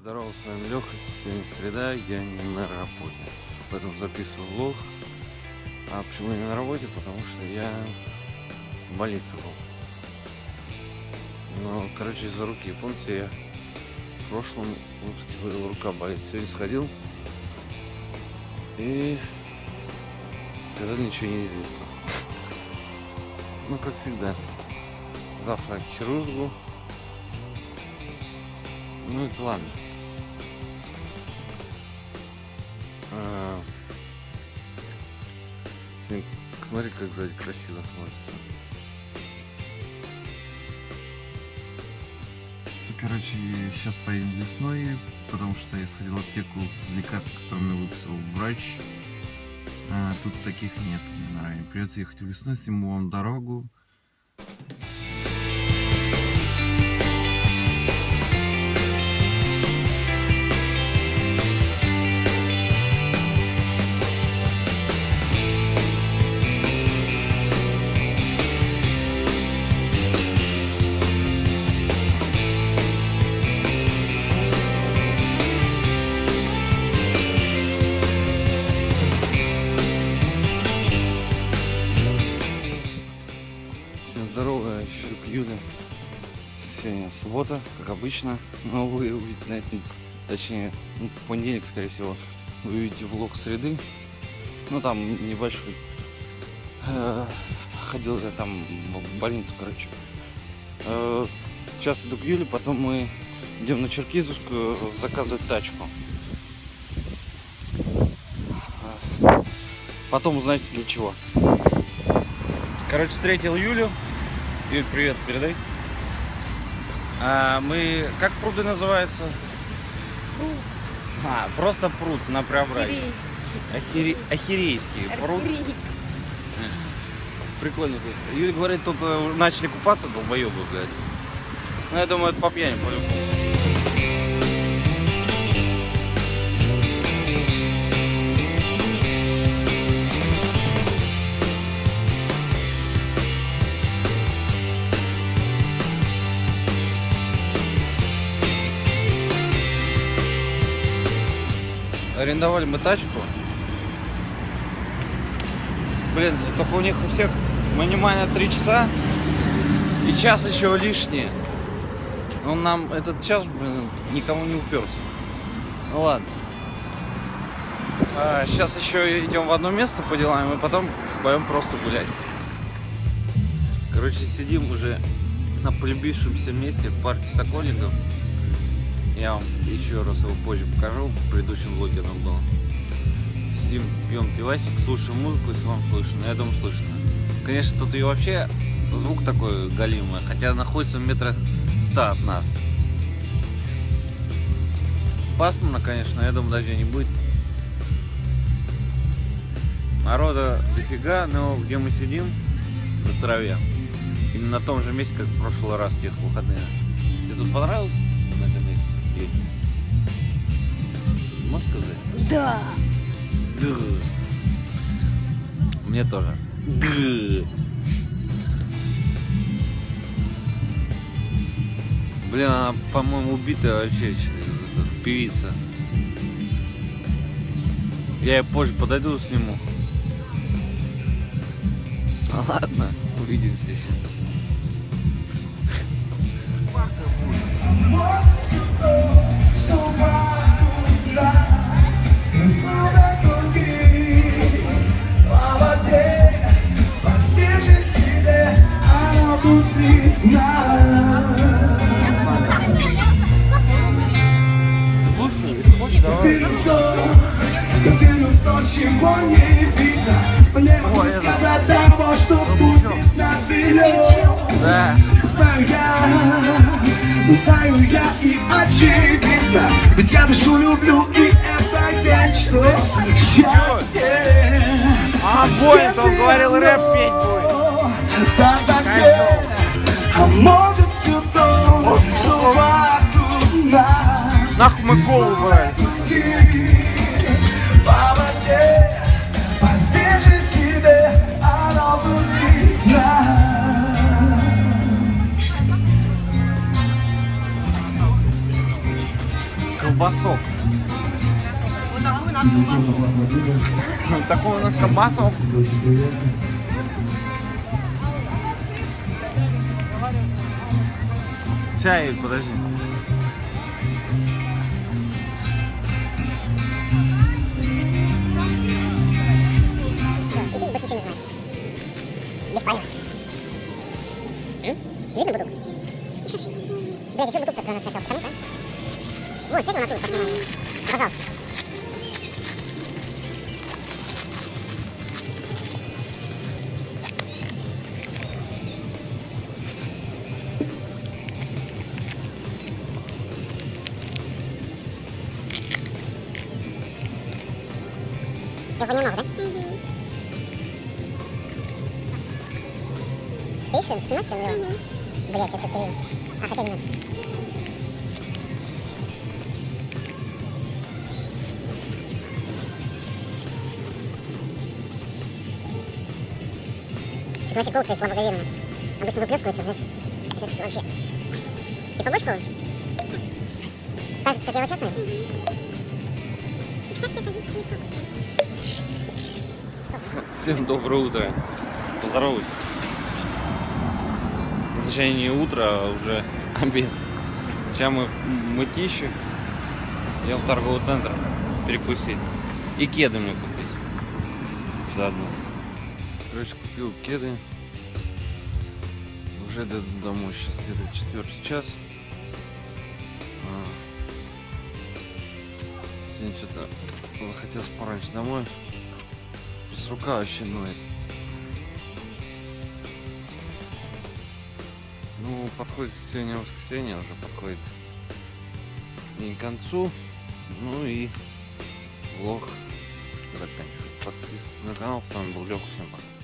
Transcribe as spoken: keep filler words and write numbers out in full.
Здорово, с вами Леха. Сегодня среда, я не на работе, поэтому записываю влог. А почему я не на работе? Потому что я в больнице был. Ну, короче, из-за руки. Помните, я в прошлом выпуске говорил, рука болит. Сегодня сходил, и сказали, ничего не известно. Ну, как всегда. Завтра к хирургу. Ну, это ладно. А... Смотри, как сзади красиво смотрится. Короче, сейчас поедем весной, потому что я сходил в аптеку за лекарством, которое мне выписал врач. А, тут таких нет на районе. Придется ехать весной, сниму вам дорогу. Здорово, еще к Юле. Сегодня суббота, как обычно. Но вы увидите, на этом, точнее, ну, в понедельник, скорее всего, вы увидите влог среды. Ну, там небольшой. Ходил я там в больницу, короче. Сейчас иду к Юле, потом мы идем на Черкизовскую заказывать тачку. Потом узнаете для чего. Короче, встретил Юлю. Юль, привет, передай. А, мы... Как пруды называются? Пруд. А, просто пруд на Преображенке. Ахире... Ахирейский пруд. Прикольно. Юля говорит, тут начали купаться долбоебы, блядь. Ну, я думаю, это по пьяни, по-любому. Арендовали мы тачку. Блин, только у них у всех минимально три часа. И час еще лишнее. Он нам этот час, блин, никому не уперся. Ну ладно. А, сейчас еще идем в одно место по делам, и потом пойдем просто гулять. Короче, сидим уже на полюбившемся месте в парке Сокольников. Я вам еще раз его позже покажу, в предыдущем влоге оно было. Сидим, пьем пивасик, слушаем музыку, если вам слышно. Я думаю, слышно. Конечно, тут и вообще звук такой галимый, хотя находится в метрах ста от нас. Пасмурно, конечно, я думаю, дождя не будет. Народа дофига, но где мы сидим, на траве, именно на том же месте, как в прошлый раз, в тех выходные. Тебе тут понравилось на этом месте? Можешь сказать? Да. Да. Мне тоже. Да. Блин, она, по-моему, убитая вообще, певица. Я ее позже подойду, сниму. Ладно, увидимся еще. Чего не видно, мне могу сказать того, что будет наперед. Да. Знаю я, знаю я и очевидно, ведь я душу люблю, и это есть что счастье. А, будет, он говорил, рэп петь будет. Тогда где, а может все то, что вокруг нас. Нахуй мы голову брали. Поверь себе, оно внутри нас. колбасок. Такой у нас колбасок. Чай, подожди. Видно бутылку? Блядь, еще бутылка, которая сначала потому, да? Вот, сядь на натуру, пацаны. Пожалуйста. Его немного, да? Угу. Ты еще снимаешь его? Угу. Блядь, сейчас это... А, хотя не надо. Что-то вообще колкает слабоговеренно. Обычно выплескивается, знаешь. Сейчас вообще. Ты побольше колы? Так же, как я его сейчас, наверное? Всем доброе утро. Поздороваюсь. Точнее, не утро, а уже обед. Сейчас мы в Мытищах. Я в торговый центр перекусить. И кеды мне купить. Заодно. Короче, купил кеды. Уже иду домой. Сейчас где-то четвертый час. А. Сегодня что-то захотелось пораньше домой. С рука вообще ноет. Ну, подходит сегодня воскресенье, уже подходит день к концу. Ну и влог заканчивается. Подписывайтесь на канал, с вами был Леха, всем пока.